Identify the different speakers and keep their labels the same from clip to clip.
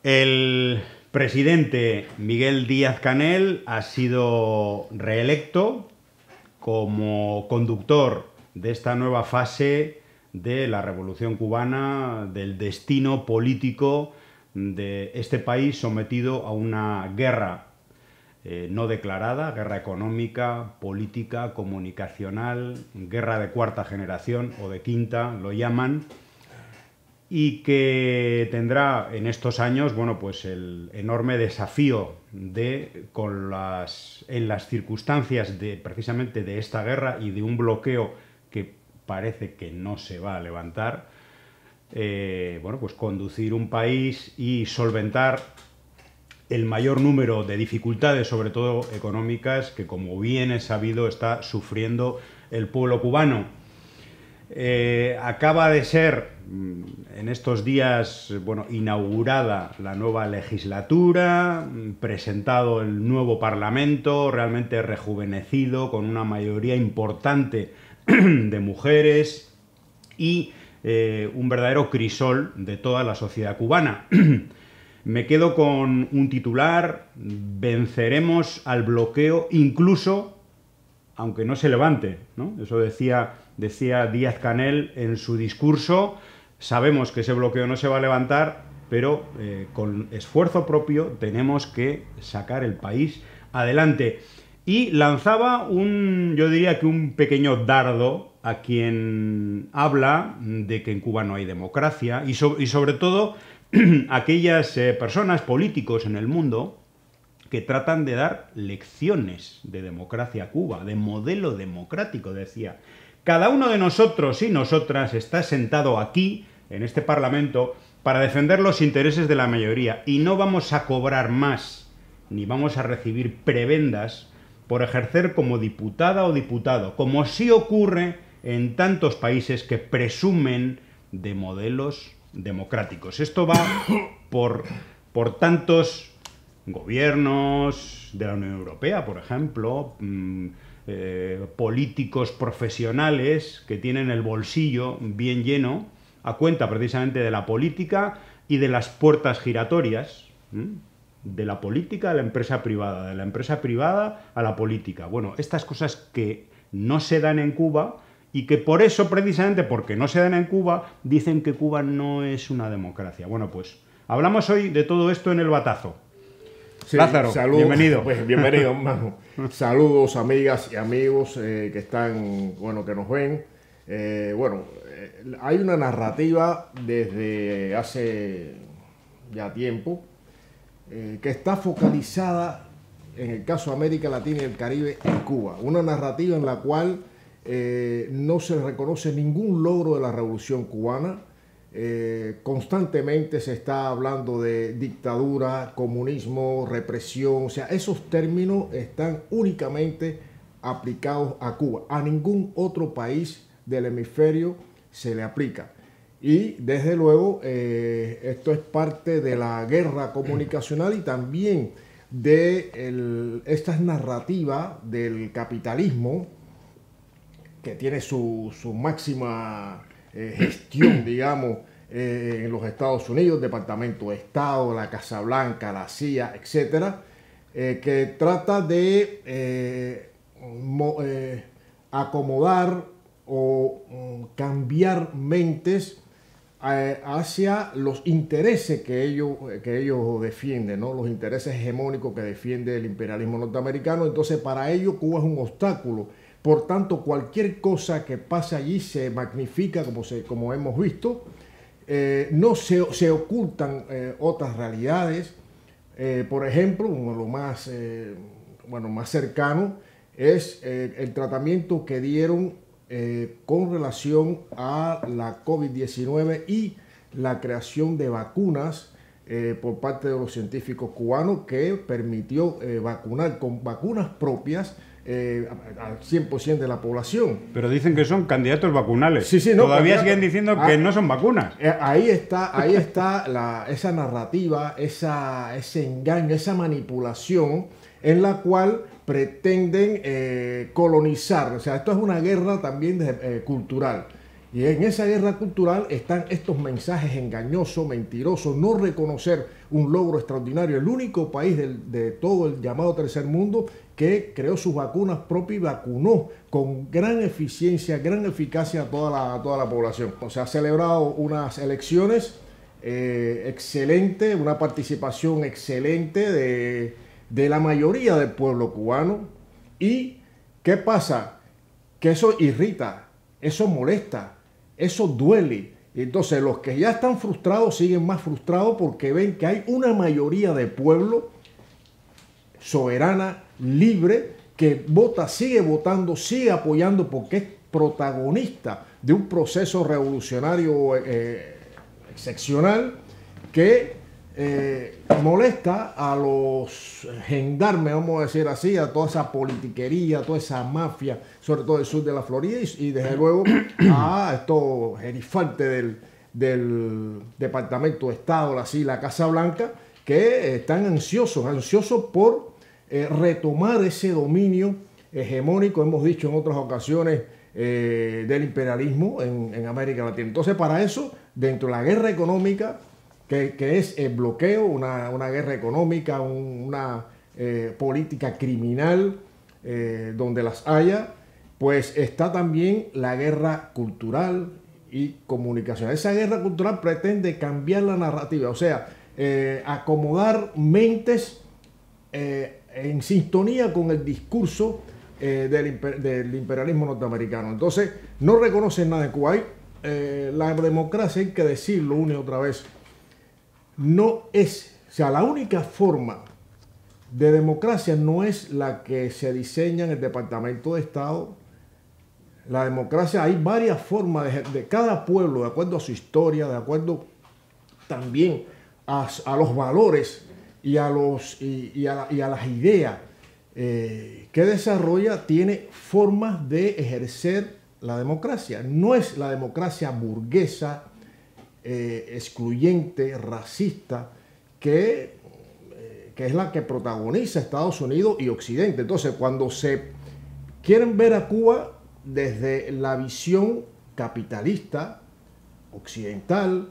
Speaker 1: El presidente Miguel Díaz-Canel ha sido reelecto como conductor de esta nueva fase de la Revolución Cubana, del destino político de este país sometido a una guerra no declarada, guerra económica, política, comunicacional, guerra de cuarta generación o de quinta, lo llaman, y que tendrá en estos años, bueno, pues el enorme desafío de, en las circunstancias de precisamente de esta guerra y de un bloqueo que parece que no se va a levantar, bueno, pues conducir un país y solventar el mayor número de dificultades, sobre todo económicas, que, como bien es sabido, está sufriendo el pueblo cubano. Acaba de ser en estos días, bueno, inaugurada la nueva legislatura, presentado el nuevo Parlamento, realmente rejuvenecido, con una mayoría importante de mujeres y un verdadero crisol de toda la sociedad cubana. Me quedo con un titular: venceremos al bloqueo incluso aunque no se levante, ¿no? Eso decía Díaz-Canel en su discurso. Sabemos que ese bloqueo no se va a levantar, pero con esfuerzo propio tenemos que sacar el país adelante. Y lanzaba yo diría que un pequeño dardo a quien habla de que en Cuba no hay democracia y sobre todo aquellas personas, políticos en el mundo, que tratan de dar lecciones de democracia a Cuba, de modelo democrático, decía. Cada uno de nosotros y nosotras está sentado aquí, en este Parlamento, para defender los intereses de la mayoría, y no vamos a cobrar más, ni vamos a recibir prebendas por ejercer como diputada o diputado, como sí ocurre en tantos países que presumen de modelos democráticos. Esto va por tantos gobiernos de la Unión Europea, por ejemplo, políticos profesionales que tienen el bolsillo bien lleno a cuenta precisamente de la política y de las puertas giratorias, de la política a la empresa privada, de la empresa privada a la política. Bueno, estas cosas que no se dan en Cuba y que por eso, precisamente porque no se dan en Cuba, dicen que Cuba no es una democracia. Bueno, pues hablamos hoy de todo esto en El Batazo.
Speaker 2: Sí,
Speaker 1: Lázaro,
Speaker 2: saludos,
Speaker 1: bienvenido.
Speaker 2: Pues, bienvenido, hermano. Saludos, amigas y amigos que están, bueno, que nos ven. Hay una narrativa desde hace ya tiempo que está focalizada, en el caso de América Latina y el Caribe, en Cuba. Una narrativa en la cual no se reconoce ningún logro de la Revolución Cubana. Constantemente se está hablando de dictadura, comunismo, represión. O sea, esos términos están únicamente aplicados a Cuba. A ningún otro país del hemisferio se le aplica. Y desde luego esto es parte de la guerra comunicacional y también de estas narrativas del capitalismo que tiene su máxima gestión, digamos, en los Estados Unidos, Departamento de Estado, la Casa Blanca, la CIA, etcétera, que trata de acomodar o cambiar mentes hacia los intereses que ellos defienden, ¿no? Los intereses hegemónicos que defiende el imperialismo norteamericano. Entonces, para ello Cuba es un obstáculo. Por tanto, cualquier cosa que pase allí se magnifica, como hemos visto. No se ocultan otras realidades. Por ejemplo, uno de lo más, más cercano es el tratamiento que dieron con relación a la COVID-19 y la creación de vacunas por parte de los científicos cubanos, que permitió vacunar con vacunas propias al 100% de la población.
Speaker 1: Pero dicen que son candidatos vacunales.
Speaker 2: Sí, no,
Speaker 1: todavía siguen diciendo que no son vacunas.
Speaker 2: Ahí está esa narrativa, ese engaño, esa manipulación en la cual pretenden colonizar. O sea, esto es una guerra también cultural. Y en esa guerra cultural están estos mensajes engañosos, mentirosos, no reconocer un logro extraordinario. El único país de todo el llamado tercer mundo que creó sus vacunas propias y vacunó con gran eficiencia, gran eficacia a toda la población. Se ha celebrado unas elecciones excelentes, una participación excelente de la mayoría del pueblo cubano. ¿Y qué pasa? Que eso irrita, eso molesta, eso duele. Entonces los que ya están frustrados siguen más frustrados porque ven que hay una mayoría de pueblo soberana, libre, que vota, sigue votando, sigue apoyando porque es protagonista de un proceso revolucionario excepcional que molesta a los gendarmes, vamos a decir así, a toda esa politiquería, a toda esa mafia, sobre todo del sur de la Florida y desde luego a estos gerifaltes del Departamento de Estado, la Casa Blanca, que están ansiosos por retomar ese dominio hegemónico, hemos dicho en otras ocasiones, del imperialismo en América Latina. Entonces, para eso, dentro de la guerra económica, que es el bloqueo, una guerra económica, una política criminal donde las haya, pues está también la guerra cultural y comunicación. Esa guerra cultural pretende cambiar la narrativa, o sea, acomodar mentes en sintonía con el discurso del imperialismo norteamericano. Entonces, no reconocen nada en Kuwait. La democracia, hay que decirlo una y otra vez, no es, o sea, la única forma de democracia no es la que se diseña en el Departamento de Estado. La democracia, hay varias formas de cada pueblo, de acuerdo a su historia, de acuerdo también a los valores y a las ideas que desarrolla, tiene formas de ejercer la democracia. No es la democracia burguesa, excluyente, racista, que es la que protagoniza Estados Unidos y Occidente. Entonces, cuando se quieren ver a Cuba desde la visión capitalista, occidental,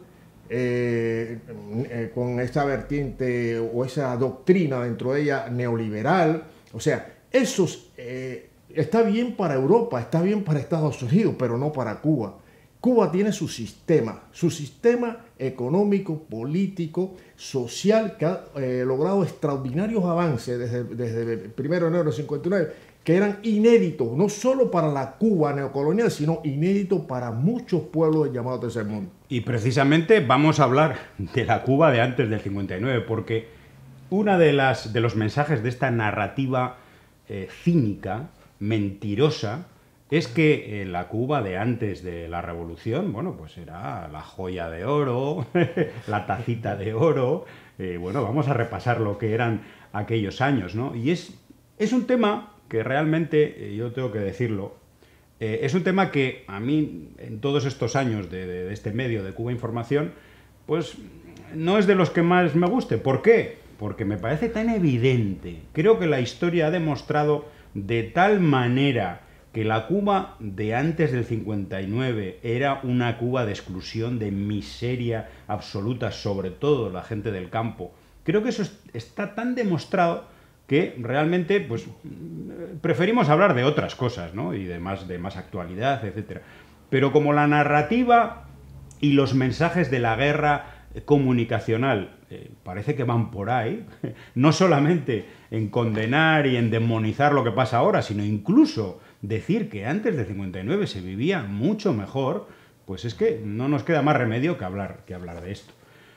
Speaker 2: con esa vertiente o esa doctrina dentro de ella neoliberal, o sea, eso está bien para Europa, está bien para Estados Unidos, pero no para Cuba. Cuba tiene su sistema económico, político, social, que ha logrado extraordinarios avances desde el 1 de enero del 59, que eran inéditos, no solo para la Cuba neocolonial, sino inéditos para muchos pueblos del llamado Tercer Mundo.
Speaker 1: Y precisamente vamos a hablar de la Cuba de antes del 59, porque uno de los mensajes de esta narrativa cínica, mentirosa, es que la Cuba de antes de la revolución, bueno, pues era la joya de oro, la tacita de oro, bueno, vamos a repasar lo que eran aquellos años, ¿no? Y es un tema que realmente, yo tengo que decirlo, es un tema que a mí, en todos estos años de este medio de Cuba Información, pues no es de los que más me guste. ¿Por qué? Porque me parece tan evidente. Creo que la historia ha demostrado de tal manera que la Cuba de antes del 59 era una Cuba de exclusión, de miseria absoluta, sobre todo la gente del campo. Creo que eso está tan demostrado que realmente pues preferimos hablar de otras cosas, ¿no? Y de más actualidad, etcétera. Pero como la narrativa y los mensajes de la guerra comunicacional parece que van por ahí, no solamente en condenar y en demonizar lo que pasa ahora, sino incluso decir que antes del 59 se vivía mucho mejor, pues es que no nos queda más remedio que hablar de esto.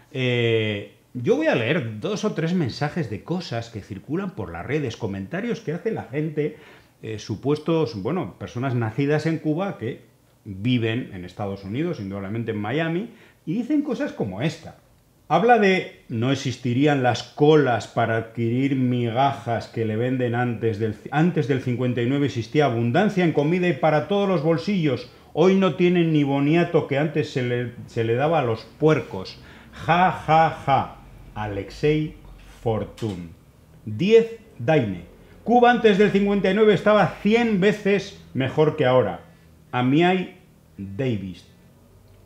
Speaker 1: Yo voy a leer 2 o 3 mensajes de cosas que circulan por las redes, comentarios que hace la gente, supuestos, bueno, personas nacidas en Cuba que viven en Estados Unidos, indudablemente en Miami, y dicen cosas como esta. Habla de no existirían las colas para adquirir migajas que le venden antes del 59 existía abundancia en comida y para todos los bolsillos. Hoy no tienen ni boniato que antes se le daba a los puercos. Ja, ja, ja. Alexei Fortun. 10 Daine. Cuba antes del 59 estaba 100 veces mejor que ahora. Amiai Davis.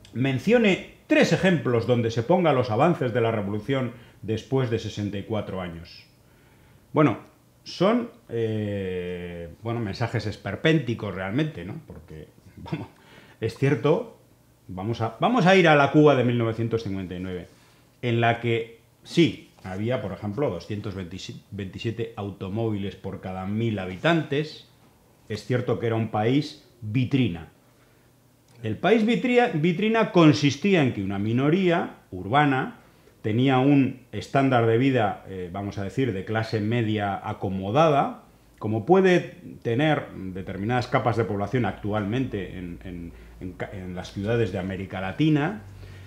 Speaker 1: mencione 3 ejemplos donde se ponga los avances de la revolución después de 64 años. Bueno, son mensajes esperpénticos realmente, ¿no? Porque, vamos, es cierto, vamos a ir a la Cuba de 1959, en la que sí, había, por ejemplo, 227 automóviles por cada 1000 habitantes. Es cierto que era un país vitrina. El país vitrina consistía en que una minoría urbana tenía un estándar de vida, vamos a decir, de clase media acomodada, como puede tener determinadas capas de población actualmente en las ciudades de América Latina,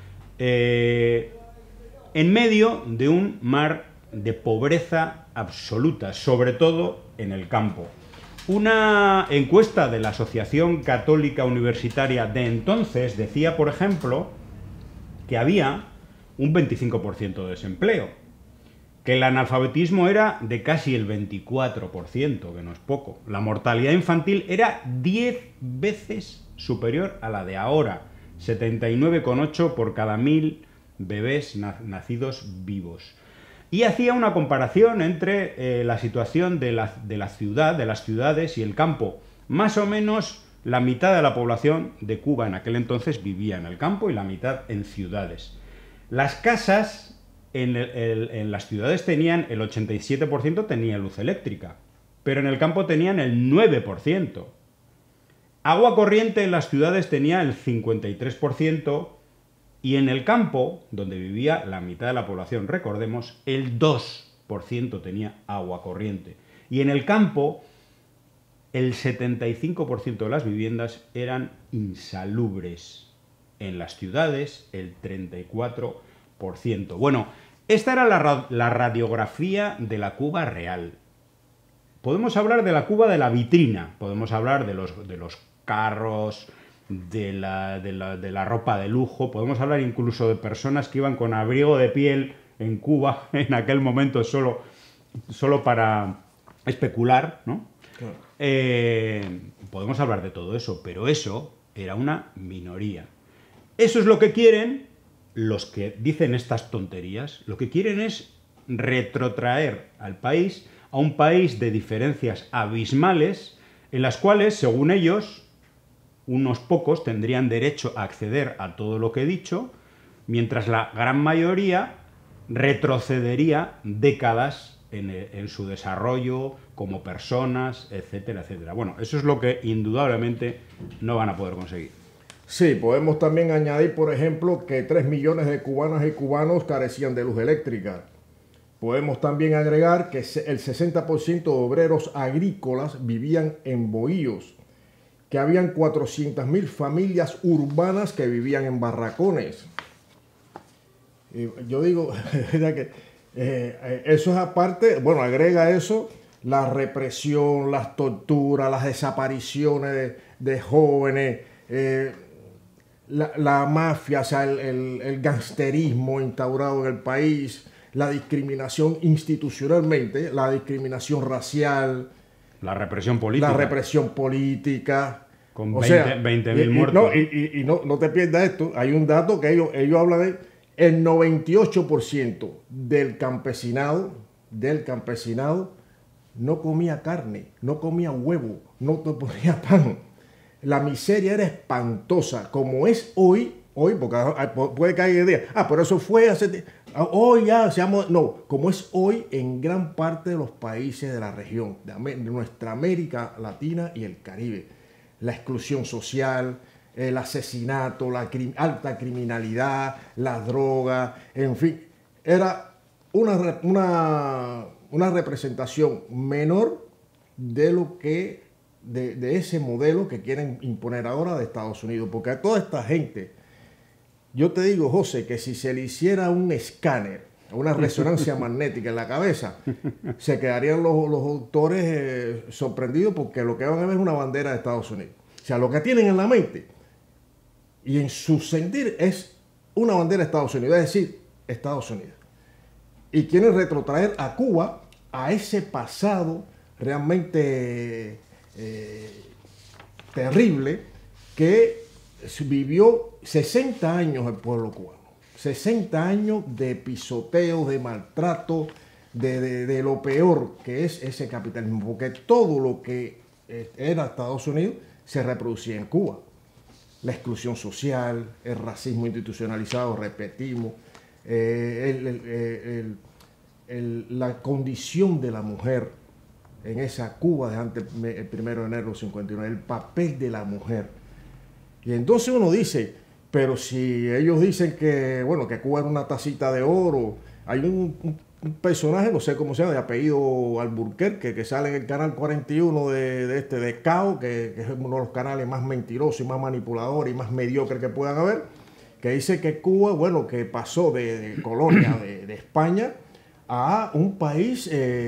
Speaker 1: en medio de un mar de pobreza absoluta, sobre todo en el campo. Una encuesta de la Asociación Católica Universitaria de entonces decía, por ejemplo, que había un 25% de desempleo, que el analfabetismo era de casi el 24%, que no es poco. La mortalidad infantil era 10 veces superior a la de ahora, 79,8 por cada 1000 bebés nacidos vivos. Y hacía una comparación entre la situación de las ciudades y el campo. Más o menos la mitad de la población de Cuba en aquel entonces vivía en el campo y la mitad en ciudades. Las casas en las ciudades tenían el 87% tenía luz eléctrica, pero en el campo tenían el 9%. Agua corriente en las ciudades tenía el 53%, y en el campo, donde vivía la mitad de la población, recordemos, el 2% tenía agua corriente. Y en el campo, el 75% de las viviendas eran insalubres. En las ciudades, el 34%. Bueno, esta era la radiografía de la Cuba real. Podemos hablar de la Cuba de la vitrina, podemos hablar de los carros, de la ropa de lujo, podemos hablar incluso de personas que iban con abrigo de piel en Cuba en aquel momento solo para especular, ¿no? Claro. Podemos hablar de todo eso, pero eso era una minoría. Eso es lo que quieren los que dicen estas tonterías. Lo que quieren es retrotraer al país a un país de diferencias abismales en las cuales, según ellos, unos pocos tendrían derecho a acceder a todo lo que he dicho, mientras la gran mayoría retrocedería décadas en su desarrollo como personas, etcétera, etcétera. Bueno, eso es lo que indudablemente no van a poder conseguir.
Speaker 2: Sí, podemos también añadir, por ejemplo, que 3 millones de cubanas y cubanos carecían de luz eléctrica. Podemos también agregar que el 60% de obreros agrícolas vivían en bohíos, que habían 400.000 familias urbanas que vivían en barracones. Yo digo, que eso es aparte, bueno, agrega eso, la represión, las torturas, las desapariciones de jóvenes, la mafia, o sea, el gangsterismo instaurado en el país, la discriminación institucionalmente, la discriminación racial,
Speaker 1: la represión política.
Speaker 2: La represión política.
Speaker 1: Con 20.000 muertos.
Speaker 2: No te pierdas esto. Hay un dato que ellos hablan de el 98% del campesinado no comía carne, no comía huevo, no comía pan. La miseria era espantosa, como es hoy, porque puede caer el día. Pero eso fue hace... Hoy ya seamos... No, como es hoy en gran parte de los países de la región, de nuestra América Latina y el Caribe. La exclusión social, el asesinato, la alta criminalidad, la droga, en fin. Era una representación menor de lo que... De ese modelo que quieren imponer ahora de Estados Unidos. Porque a toda esta gente, yo te digo, José, que si se le hiciera un escáner, una resonancia magnética en la cabeza, se quedarían los autores sorprendidos, porque lo que van a ver es una bandera de Estados Unidos. O sea, lo que tienen en la mente y en su sentir es una bandera de Estados Unidos, es decir, Estados Unidos. Y quieren retrotraer a Cuba a ese pasado realmente terrible que vivió 60 años el pueblo cubano, 60 años de pisoteo, de maltrato, de lo peor que es ese capitalismo, porque todo lo que era Estados Unidos se reproducía en Cuba. La exclusión social, el racismo institucionalizado, repetimos, la condición de la mujer en esa Cuba de antes el 1 de enero del 59, el papel de la mujer. Y entonces uno dice, pero si ellos dicen que, bueno, que Cuba era una tacita de oro, hay un personaje, no sé cómo se llama, de apellido Alburquerque, que sale en el canal 41 de CAO, que es uno de los canales más mentirosos y más manipuladores y más mediocres que puedan haber, que dice que Cuba, bueno, que pasó de colonia de España a un país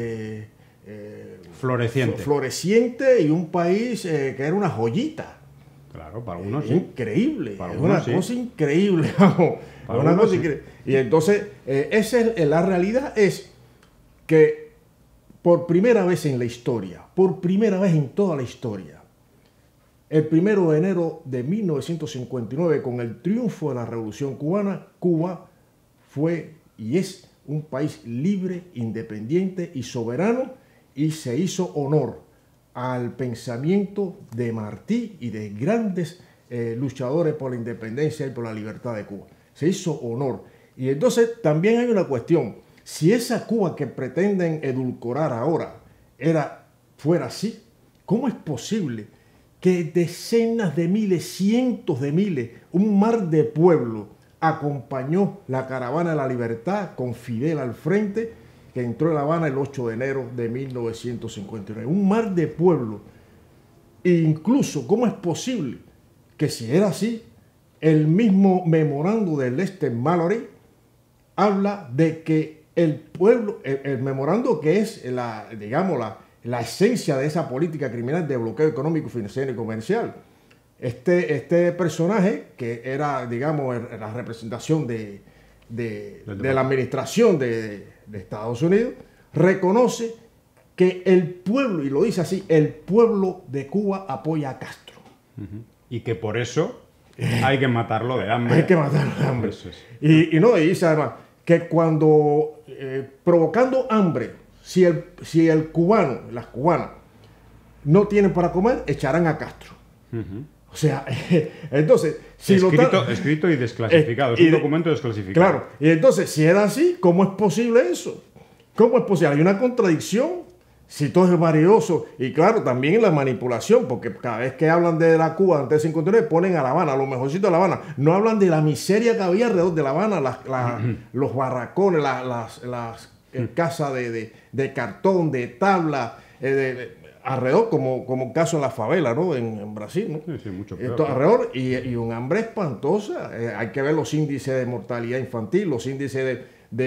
Speaker 2: floreciente y un país que era una joyita.
Speaker 1: Claro, para algunos sí.
Speaker 2: Increíble,
Speaker 1: para
Speaker 2: es
Speaker 1: algunos
Speaker 2: una cosa increíble, vamos. Una cosa increíble. Y entonces, la realidad es que por primera vez en la historia, por primera vez en toda la historia, el 1 de enero de 1959, con el triunfo de la Revolución Cubana, Cuba fue y es un país libre, independiente y soberano, y se hizo honor al pensamiento de Martí y de grandes luchadores por la independencia y por la libertad de Cuba. Se hizo honor. Y entonces también hay una cuestión. Si esa Cuba que pretenden edulcorar ahora fuera así, ¿cómo es posible que decenas de miles, cientos de miles, un mar de pueblo acompañó la caravana de la libertad con Fidel al frente, que entró en La Habana el 8 de enero de 1959? Un mar de pueblo. E incluso, ¿cómo es posible que si era así, el mismo memorando de Lester Mallory habla de que el pueblo, el memorando que es la esencia de esa política criminal de bloqueo económico, financiero y comercial? Este personaje, que era, digamos, la representación de la administración de Estados Unidos, reconoce que el pueblo, y lo dice así, el pueblo de Cuba apoya a Castro.
Speaker 1: Y que por eso hay que matarlo de hambre.
Speaker 2: Hay que matarlo de hambre.
Speaker 1: Eso es.
Speaker 2: Y dice además que cuando, provocando hambre, si el cubano, las cubanas, no tienen para comer, echarán a Castro. O sea, entonces...
Speaker 1: Escrito y desclasificado, es un documento desclasificado.
Speaker 2: Claro, y entonces, si era así, ¿cómo es posible eso? ¿Cómo es posible? Hay una contradicción, si todo es valioso, y claro, también la manipulación, porque cada vez que hablan de la Cuba antes de 59, ponen a La Habana, lo mejorcito de La Habana. No hablan de la miseria que había alrededor de La Habana, los barracones, las casas de cartón, de tabla, alrededor, como caso en la favela, ¿no? En Brasil, ¿no?
Speaker 1: Sí, mucho peor.
Speaker 2: Esto alrededor, y un hambre espantosa. Hay que ver los índices de mortalidad infantil, los índices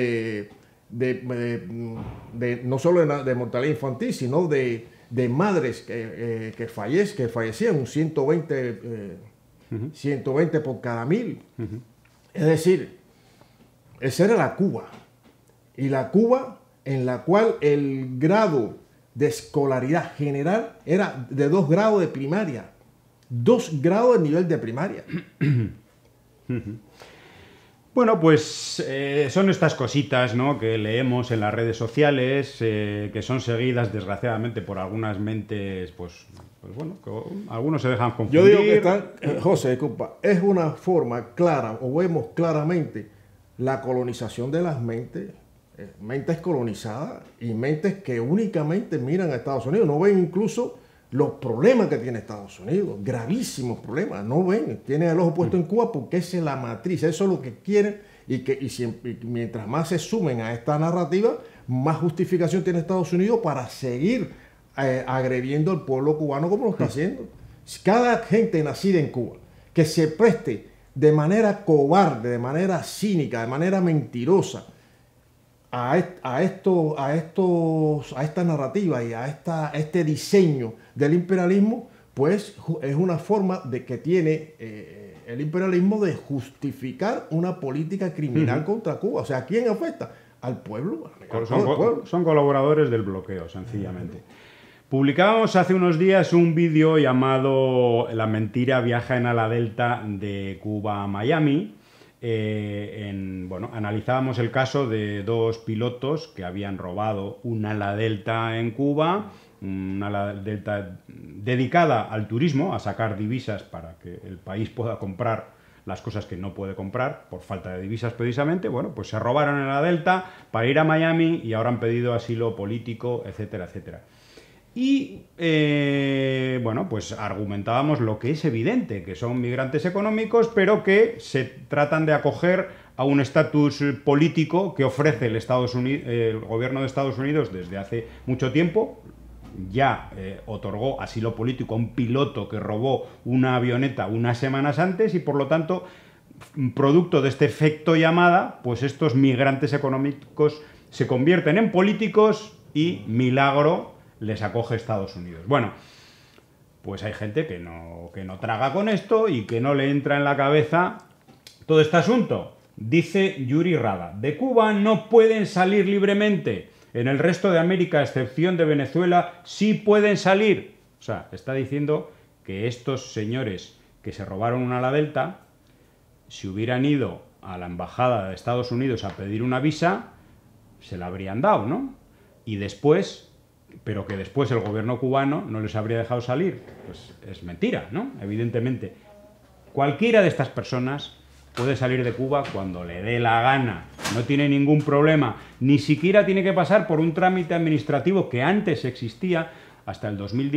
Speaker 2: no solo de mortalidad infantil, sino de madres que fallecían, un 120 por cada 1000. Es decir, esa era la Cuba. Y la Cuba en la cual el grado de escolaridad general era de 2 grados de primaria. 2 grados de nivel de primaria.
Speaker 1: Bueno, pues son estas cositas, ¿no?, que leemos en las redes sociales, que son seguidas, desgraciadamente, por algunas mentes, pues bueno, que algunos se dejan confundir.
Speaker 2: Yo digo que José, disculpa, es una forma clara, o vemos claramente la colonización de las mentes colonizadas y mentes que únicamente miran a Estados Unidos, no ven incluso los problemas que tiene Estados Unidos, gravísimos problemas, no ven, tienen el ojo puesto en Cuba porque esa es la matriz, eso es lo que quieren, y mientras más se sumen a esta narrativa, más justificación tiene Estados Unidos para seguir agrediendo al pueblo cubano como lo está haciendo. Cada gente nacida en Cuba que se preste de manera cobarde, de manera cínica, de manera mentirosa a esta narrativa y a este diseño del imperialismo, pues es una forma de que tiene el imperialismo de justificar una política criminal contra Cuba. O sea, ¿a quién afecta? Al pueblo.
Speaker 1: Son colaboradores del bloqueo, sencillamente. Publicábamos hace unos días un vídeo llamado La mentira viaja en ala delta de Cuba a Miami. Bueno, analizábamos el caso de dos pilotos que habían robado un ala delta en Cuba, un ala delta dedicada al turismo, a sacar divisas para que el país pueda comprar las cosas que no puede comprar por falta de divisas precisamente. Bueno, pues se robaron el ala delta para ir a Miami y ahora han pedido asilo político, etcétera, etcétera. Y, bueno, pues argumentábamos lo que es evidente, que son migrantes económicos, pero que se tratan de acoger a un estatus político que ofrece el gobierno de Estados Unidos desde hace mucho tiempo. Ya otorgó asilo político a un piloto que robó una avioneta unas semanas antes y, por lo tanto, producto de este efecto llamada, pues estos migrantes económicos se convierten en políticos y, milagro, les acoge Estados Unidos. Bueno, pues hay gente que no traga con esto y que no le entra en la cabeza todo este asunto. Dice Yuri Rada, de Cuba no pueden salir libremente. En el resto de América, a excepción de Venezuela, sí pueden salir. O sea, está diciendo que estos señores que se robaron un ala delta, si hubieran ido a la embajada de Estados Unidos a pedir una visa, se la habrían dado, ¿no? Y después... pero que después el gobierno cubano no les habría dejado salir, pues es mentira, ¿no? Evidentemente. Cualquiera de estas personas puede salir de Cuba cuando le dé la gana, no tiene ningún problema, ni siquiera tiene que pasar por un trámite administrativo que antes existía hasta el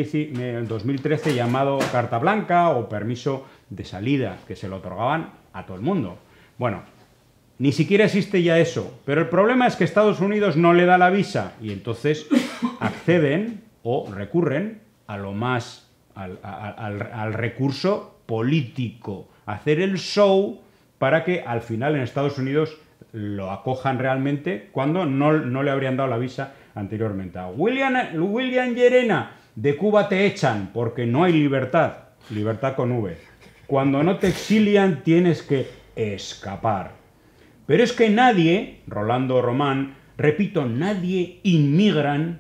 Speaker 1: 2013 llamado carta blanca o permiso de salida, que se lo otorgaban a todo el mundo. Bueno, ni siquiera existe ya eso, pero el problema es que Estados Unidos no le da la visa y entonces acceden o recurren a lo más al recurso político, hacer el show para que al final en Estados Unidos lo acojan realmente cuando no le habrían dado la visa anteriormente. A William Llerena, de Cuba te echan porque no hay libertad con V. Cuando no te exilian tienes que escapar. Pero es que nadie, Rolando Román, repito, nadie emigran,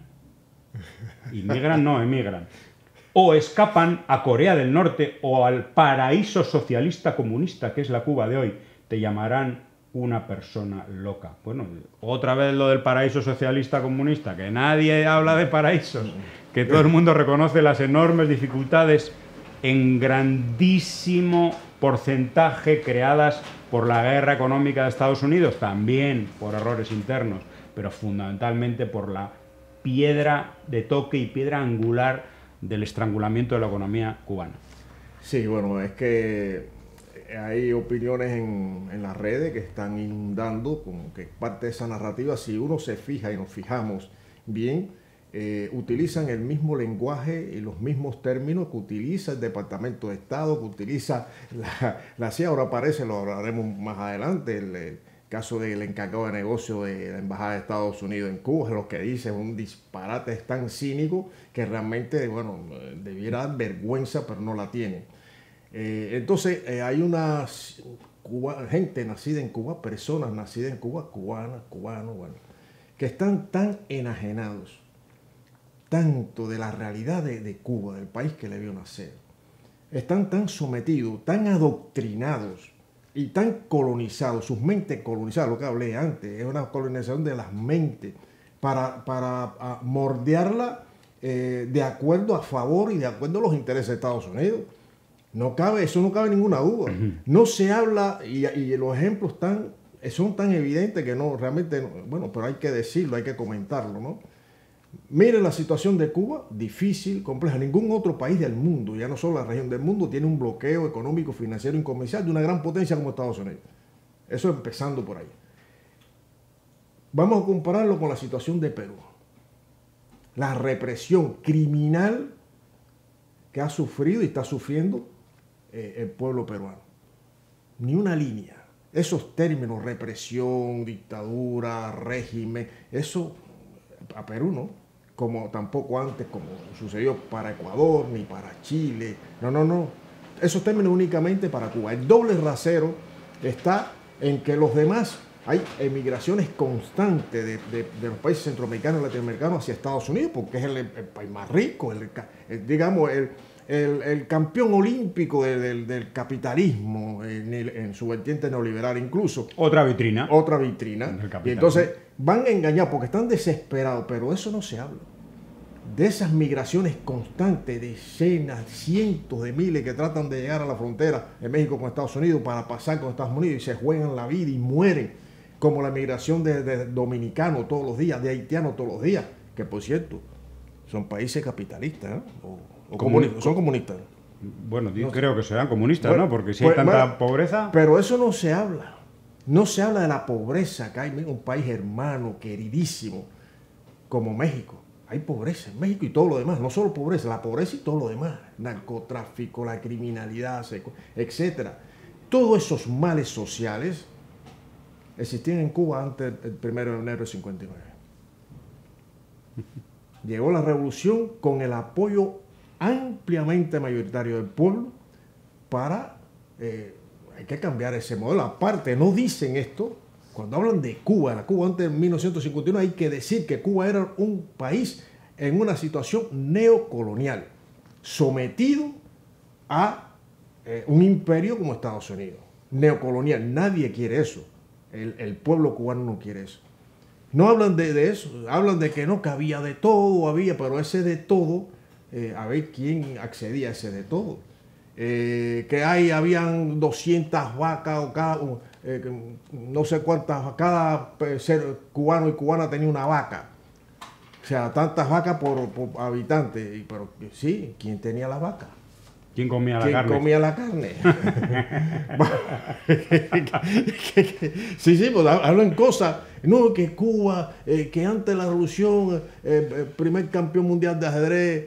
Speaker 1: o escapan a Corea del Norte o al paraíso socialista comunista que es la Cuba de hoy. Te llamarán una persona loca. Bueno, otra vez lo del paraíso socialista comunista, que nadie habla de paraísos, que todo el mundo reconoce las enormes dificultades en grandísimo porcentaje creadas por la guerra económica de Estados Unidos, también por errores internos, pero fundamentalmente por la piedra de toque y piedra angular del estrangulamiento de la economía cubana.
Speaker 2: Sí, bueno, es que hay opiniones en las redes que están inundando como que parte de esa narrativa. Si uno se fija y nos fijamos bien, utilizan el mismo lenguaje y los mismos términos que utiliza el Departamento de Estado, que utiliza la CIA. Ahora aparece, lo hablaremos más adelante, el caso del encargado de negocio de la Embajada de Estados Unidos en Cuba. Lo que dice es un disparate, es tan cínico que realmente, bueno, debiera dar vergüenza, pero no la tiene. Entonces, hay una gente nacida en Cuba, personas nacidas en Cuba, cubanos, bueno, que están tan enajenados tanto de la realidad de Cuba, del país que le vio nacer. Están tan sometidos, tan adoctrinados y tan colonizados, sus mentes colonizadas, lo que hablé antes, es una colonización de las mentes para moldearla de acuerdo a favor y de acuerdo a los intereses de Estados Unidos. Eso no cabe ninguna duda. No se habla, y los ejemplos son tan evidentes que no, realmente, bueno, pero hay que decirlo, hay que comentarlo, ¿no? Mire la situación de Cuba, difícil, compleja. Ningún otro país del mundo, ya no solo la región del mundo, tiene un bloqueo económico, financiero y comercial de una gran potencia como Estados Unidos. Eso empezando por ahí. Vamos a compararlo con la situación de Perú. La represión criminal que ha sufrido y está sufriendo el pueblo peruano. Ni una línea. Esos términos, represión, dictadura, régimen, eso a Perú no. Como tampoco antes, como sucedió para Ecuador, ni para Chile. No. Esos términos únicamente para Cuba. El doble rasero está en que los demás hay emigraciones constantes de los países centroamericanos y latinoamericanos hacia Estados Unidos, porque es el país más rico, digamos, el campeón olímpico del capitalismo en su vertiente neoliberal incluso.
Speaker 1: Otra vitrina.
Speaker 2: Otra vitrina. Y entonces van engañados porque están desesperados, pero eso no se habla. De esas migraciones constantes, decenas, cientos de miles que tratan de llegar a la frontera de México con Estados Unidos para pasar con Estados Unidos y se juegan la vida y mueren, como la migración de dominicanos todos los días, de haitianos todos los días, que por cierto, son países capitalistas, ¿eh? Son comunistas.
Speaker 1: Bueno, no creo que sean comunistas, bueno, ¿no? Porque si hay tanta pobreza...
Speaker 2: Pero eso no se habla. No se habla de la pobreza, que hay un país hermano, queridísimo, como México. Hay pobreza en México y todo lo demás, no solo pobreza, la pobreza y todo lo demás, narcotráfico, la criminalidad, etcétera. Todos esos males sociales existían en Cuba antes del 1 de enero del 59. Llegó la revolución con el apoyo ampliamente mayoritario del pueblo para... hay que cambiar ese modelo. Aparte, no dicen esto. Cuando hablan de Cuba, la Cuba antes de 1951, hay que decir que Cuba era un país en una situación neocolonial, sometido a un imperio como Estados Unidos. Neocolonial, nadie quiere eso. El pueblo cubano no quiere eso. No hablan de eso, hablan de que no, que había de todo, pero ese de todo, a ver quién accedía a ese de todo. Que habían 200 vacas o cada... no sé cuántas, cada ser cubano y cubana tenía una vaca. O sea, tantas vacas por habitante. Pero sí, ¿quién tenía la vaca?
Speaker 1: ¿Quién comía la carne?
Speaker 2: ¿Quién comía la carne? Sí, pues hablan cosas. No, que Cuba, que antes de la revolución, primer campeón mundial de ajedrez,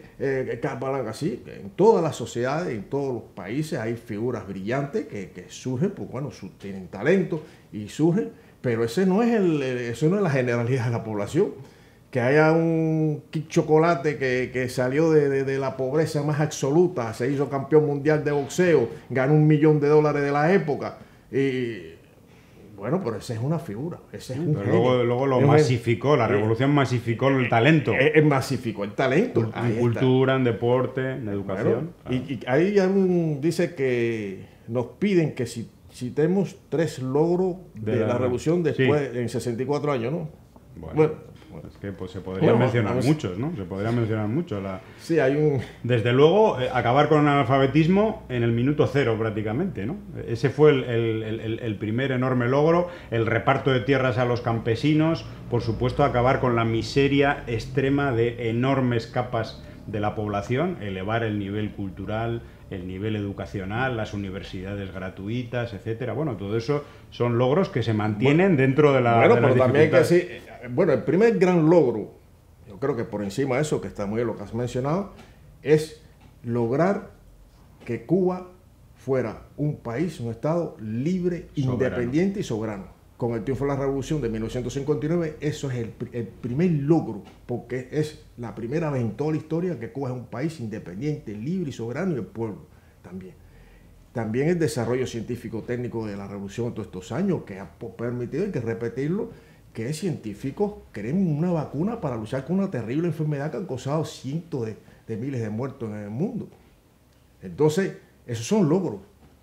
Speaker 2: así. En todas las sociedades, en todos los países hay figuras brillantes que surgen, pues bueno, tienen talento y surgen, pero eso no es la generalidad de la población. Que haya un Chocolate que salió de la pobreza más absoluta, se hizo campeón mundial de boxeo, ganó $1 millón de la época. Y bueno, pero esa es una figura. Ese es un
Speaker 1: pero luego lo masificó, la revolución masificó el talento.
Speaker 2: Masificó el talento.
Speaker 1: En cultura, en deporte, en educación.
Speaker 2: Bueno, y ahí dice que nos piden que citemos 3 logros de la revolución después, en 64 años, ¿no?
Speaker 1: Bueno. Es que pues, se podrían mencionar muchos, ¿no? Se podrían mencionar muchos.
Speaker 2: Sí, hay un...
Speaker 1: Desde luego, acabar con el analfabetismo en el minuto 0 prácticamente, ¿no? Ese fue el primer enorme logro, el reparto de tierras a los campesinos, por supuesto, acabar con la miseria extrema de enormes capas de la población, elevar el nivel cultural, el nivel educacional, las universidades gratuitas, etcétera. Bueno, todo eso son logros que se mantienen dentro de la...
Speaker 2: Bueno, pero también hay que decir, bueno, el primer gran logro, yo creo que por encima de eso, que está muy bien lo que has mencionado, es lograr que Cuba fuera un país, un estado libre, independiente y soberano. Con el triunfo de la revolución de 1959, eso es el primer logro, porque es la primera vez en toda la historia que Cuba es un país independiente, libre y soberano, y el pueblo también. También el desarrollo científico-técnico de la revolución en todos estos años, que ha permitido, hay que repetirlo, que científicos creen una vacuna para luchar con una terrible enfermedad que ha causado cientos de miles de muertos en el mundo. Entonces, esos son logros.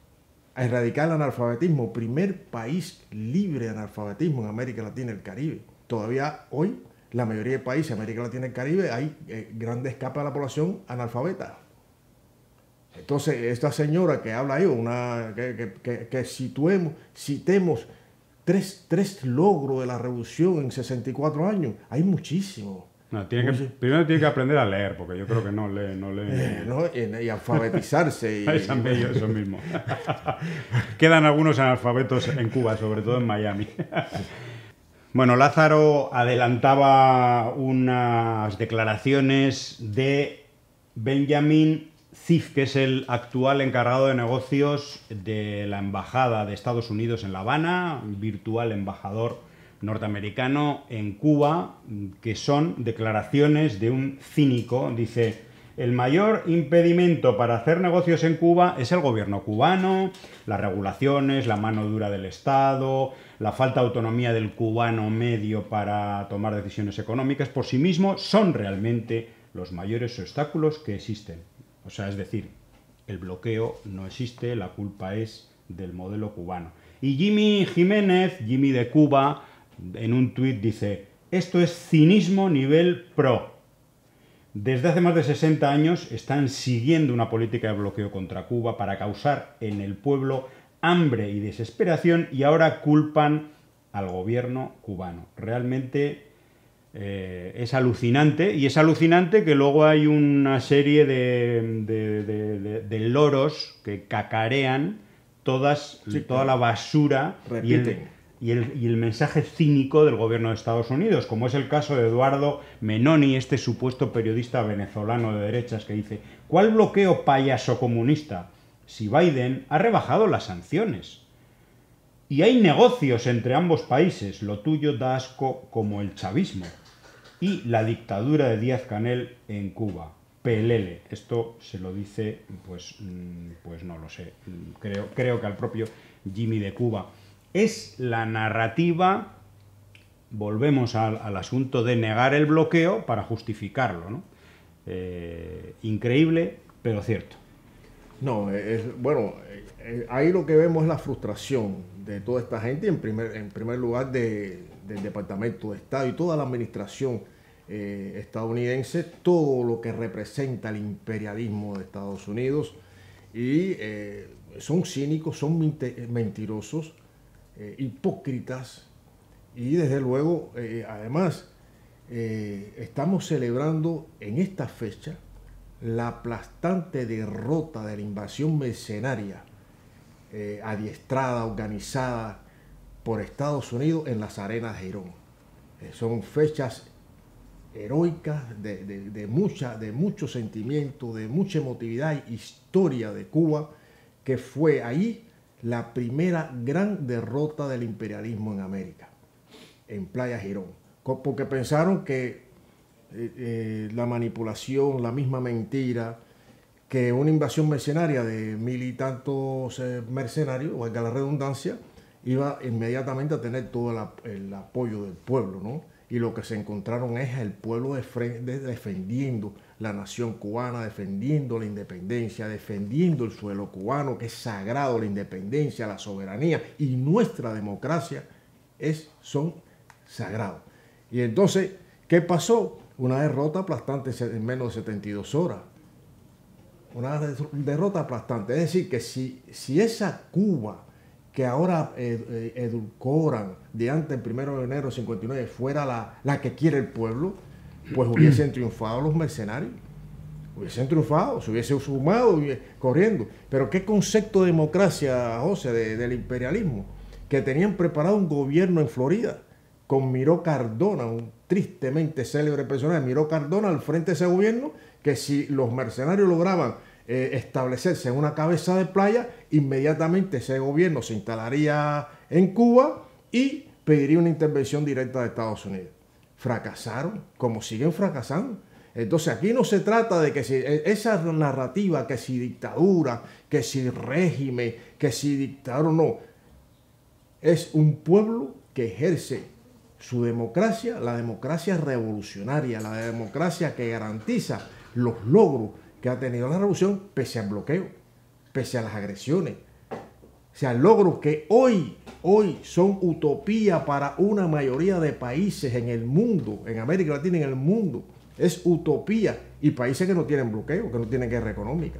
Speaker 2: A erradicar el analfabetismo, primer país libre de analfabetismo en América Latina y el Caribe. Todavía hoy, la mayoría de países de América Latina y el Caribe hay grandes capas de la población analfabeta. Entonces, esta señora que habla ahí, que citemos tres logros de la revolución en 64 años, hay muchísimos.
Speaker 1: No, primero tiene que aprender a leer, porque yo creo que no lee.
Speaker 2: Y alfabetizarse.
Speaker 1: Eso mismo. Quedan algunos analfabetos en Cuba, sobre todo en Miami. Bueno, Lázaro adelantaba unas declaraciones de Benjamin Ziff, que es el actual encargado de negocios de la Embajada de Estados Unidos en La Habana, virtual embajador norteamericano en Cuba, que son declaraciones de un cínico, dice: el mayor impedimento para hacer negocios en Cuba es el gobierno cubano, las regulaciones, la mano dura del Estado, la falta de autonomía del cubano medio para tomar decisiones económicas por sí mismo, son realmente los mayores obstáculos que existen. O sea, es decir, el bloqueo no existe, la culpa es del modelo cubano. Y Jimmy Jiménez, Jimmy de Cuba, en un tuit dice: esto es cinismo nivel pro. Desde hace más de 60 años están siguiendo una política de bloqueo contra Cuba para causar en el pueblo hambre y desesperación, y ahora culpan al gobierno cubano. Realmente es alucinante, y es alucinante que luego hay una serie de loros que cacarean toda la basura y el mensaje cínico del gobierno de Estados Unidos, como es el caso de Eduardo Menoni, este supuesto periodista venezolano de derechas, que dice: ¿cuál bloqueo payaso comunista? Si Biden ha rebajado las sanciones. Y hay negocios entre ambos países, lo tuyo da asco como el chavismo. Y la dictadura de Díaz-Canel en Cuba. Pelele. Esto se lo dice, pues no lo sé, creo que al propio Jimmy de Cuba. Es la narrativa, volvemos al asunto de negar el bloqueo para justificarlo, ¿no? Increíble, pero cierto.
Speaker 2: No, bueno, ahí lo que vemos es la frustración de toda esta gente, en primer lugar del Departamento de Estado y toda la administración estadounidense, todo lo que representa el imperialismo de Estados Unidos, y son cínicos, son mentirosos, hipócritas, y desde luego, además, estamos celebrando en esta fecha la aplastante derrota de la invasión mercenaria adiestrada, organizada por Estados Unidos en las arenas de Girón. Son fechas heroicas de mucho sentimiento, de mucha emotividad y historia de Cuba, que fue ahí la primera gran derrota del imperialismo en América, en Playa Girón, porque pensaron que la manipulación, la misma mentira, que una invasión mercenaria de 1000 y tantos mercenarios, valga la redundancia, iba inmediatamente a tener todo el apoyo del pueblo, ¿no? Y lo que se encontraron es el pueblo defendiendo la nación cubana, defendiendo la independencia, defendiendo el suelo cubano, que es sagrado, la independencia, la soberanía y nuestra democracia son sagrados. Y entonces, ¿qué pasó? Una derrota aplastante en menos de 72 horas. Una derrota aplastante. Es decir, que si esa Cuba que ahora edulcoran de antes del 1 de enero de 59 fuera la que quiere el pueblo, pues hubiesen triunfado los mercenarios. Hubiesen triunfado, se hubiesen sumado corriendo. Pero ¿qué concepto de democracia, José, del imperialismo? Que tenían preparado un gobierno en Florida con Miró Cardona, un tristemente célebre personaje, Miró Cardona, al frente de ese gobierno, que si los mercenarios lograban establecerse en una cabeza de playa, inmediatamente ese gobierno se instalaría en Cuba y pediría una intervención directa de Estados Unidos. Fracasaron, como siguen fracasando. Entonces aquí no se trata de que si esa narrativa, que si dictadura, que si régimen, que si dictador, no. Es un pueblo que ejerce su democracia, la democracia revolucionaria, la democracia que garantiza los logros que ha tenido la revolución pese al bloqueo, pese a las agresiones. O sea, logros que hoy son utopía para una mayoría de países en el mundo, en América Latina y en el mundo. Es utopía. Y países que no tienen bloqueo, que no tienen guerra económica.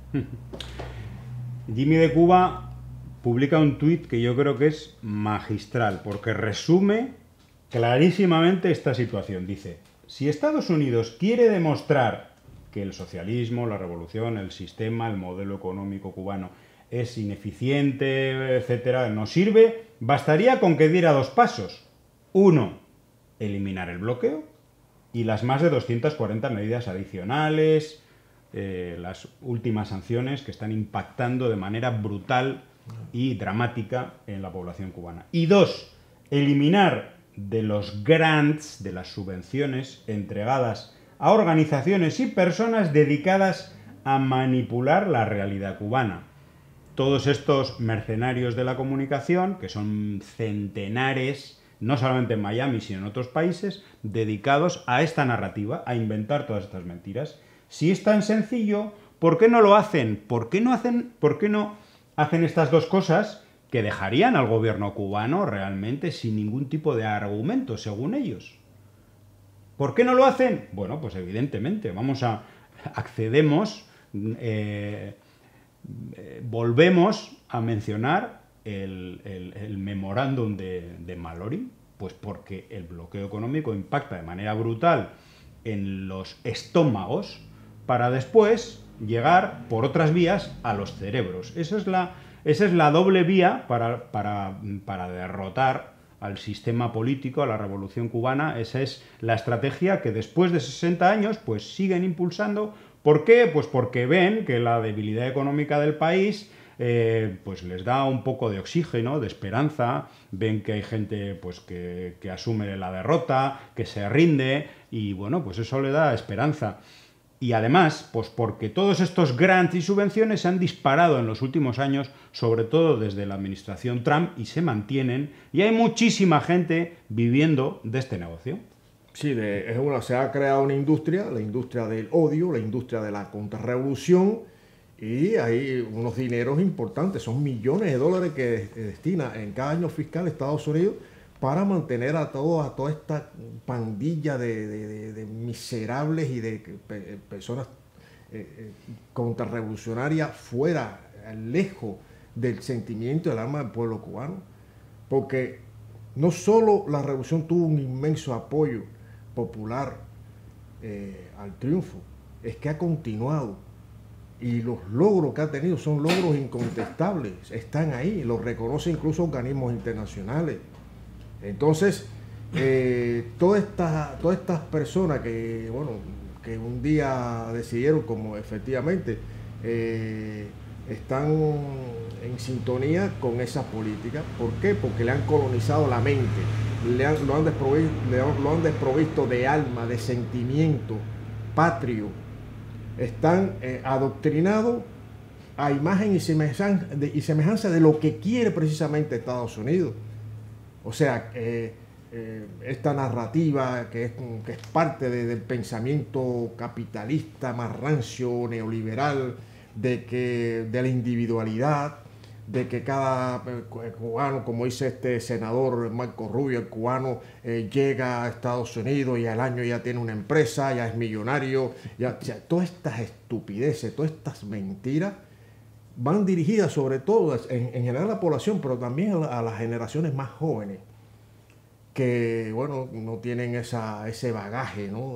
Speaker 1: Jimmy de Cuba publica un tuit que yo creo que es magistral, porque resume clarísimamente esta situación. Dice: si Estados Unidos quiere demostrar que el socialismo, la revolución, el sistema, el modelo económico cubano es ineficiente, etcétera, no sirve, bastaría con que diera dos pasos. Uno, eliminar el bloqueo y las más de 240 medidas adicionales, las últimas sanciones que están impactando de manera brutal y dramática en la población cubana. Y dos, eliminar de los grants, de las subvenciones entregadas a organizaciones y personas dedicadas a manipular la realidad cubana. Todos estos mercenarios de la comunicación, que son centenares, no solamente en Miami, sino en otros países, dedicados a esta narrativa, a inventar todas estas mentiras. Si es tan sencillo, ¿por qué no lo hacen? ¿Por qué no hacen estas dos cosas que dejarían al gobierno cubano realmente sin ningún tipo de argumento, según ellos? ¿Por qué no lo hacen? Bueno, pues evidentemente, accedemos, volvemos a mencionar el memorándum de Mallory, pues porque el bloqueo económico impacta de manera brutal en los estómagos para después llegar por otras vías a los cerebros. Esa es la doble vía para derrotar al sistema político, a la revolución cubana. Esa es la estrategia que después de 60 años pues siguen impulsando. ¿Por qué? Pues porque ven que la debilidad económica del país pues les da un poco de oxígeno, de esperanza, ven que hay gente pues que asume la derrota, que se rinde, y bueno, pues eso le da esperanza. Y además, pues porque todos estos grants y subvenciones se han disparado en los últimos años, sobre todo desde la administración Trump, y se mantienen, y hay muchísima gente viviendo de este negocio.
Speaker 2: Sí, se ha creado una industria, la industria del odio, la industria de la contrarrevolución, y hay unos dineros importantes, son millones de dólares que destina en cada año fiscal Estados Unidos para mantener a toda esta pandilla de miserables y de personas contrarrevolucionarias fuera, lejos del sentimiento del alma del pueblo cubano. Porque no solo la revolución tuvo un inmenso apoyo popular al triunfo, es que ha continuado. Y los logros que ha tenido son logros incontestables, están ahí, los reconocen incluso organismos internacionales. Entonces, todas estas personas que un día decidieron, como efectivamente están en sintonía con esa política. ¿Por qué? Porque le han colonizado la mente, lo han desprovisto de alma, de sentimiento patrio. Están adoctrinados a imagen y semejanza de lo que quiere precisamente Estados Unidos. O sea, esta narrativa que es parte del pensamiento capitalista, más rancio, neoliberal, de la individualidad, de que cada cubano, como dice este senador Marco Rubio, el cubano llega a Estados Unidos y al año ya tiene una empresa, ya es millonario, o sea, todas estas estupideces, todas estas mentiras van dirigidas sobre todo en general a la población, pero también a las generaciones más jóvenes, que bueno, no tienen ese bagaje, ¿no?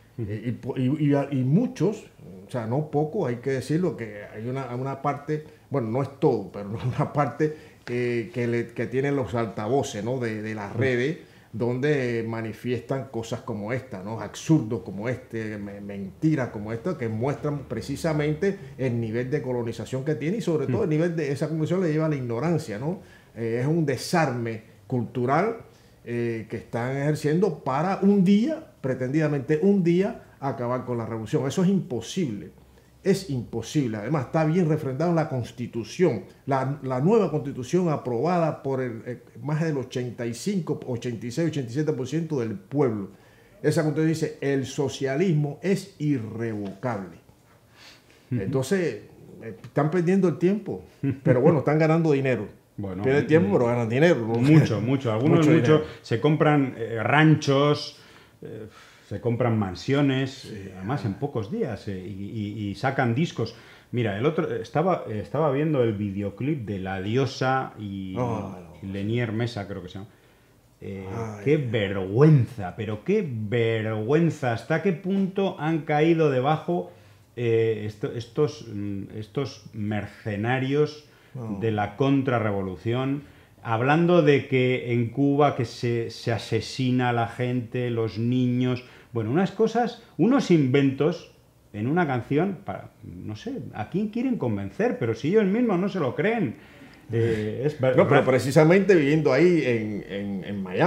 Speaker 2: Y muchos, o sea, no poco, hay que decirlo, que hay una parte, bueno, no es todo, pero una parte que tienen los altavoces, ¿no? de las redes, donde manifiestan cosas como esta, ¿no? Absurdos como mentiras como esta, que muestran precisamente el nivel de colonización que tiene, y sobre todo el nivel de esa conclusión le lleva a la ignorancia, ¿no? Es un desarme cultural que están ejerciendo para pretendidamente un día, acabar con la revolución. Eso es imposible. Es imposible. Además, está bien refrendado en la Constitución. La nueva Constitución aprobada por más del 85, 86, 87% del pueblo. Esa Constitución dice: el socialismo es irrevocable. Entonces, están perdiendo el tiempo, pero bueno, están ganando dinero.
Speaker 1: Bueno,
Speaker 2: pierden tiempo, pero ganan dinero, ¿no?
Speaker 1: Mucho. Algunos mucho. Se compran ranchos, se compran mansiones, además en pocos días, y sacan discos. Mira, estaba viendo el videoclip de La Diosa y Lenier Mesa, creo que se llama. Qué vergüenza, pero qué vergüenza. ¿Hasta qué punto han caído debajo estos mercenarios de la contrarrevolución? Hablando de que en Cuba que se asesina a la gente, los niños... Bueno, unos inventos en una canción para... No sé, ¿a quién quieren convencer? Pero si ellos mismos no se lo creen.
Speaker 2: Pero precisamente viviendo ahí en Miami,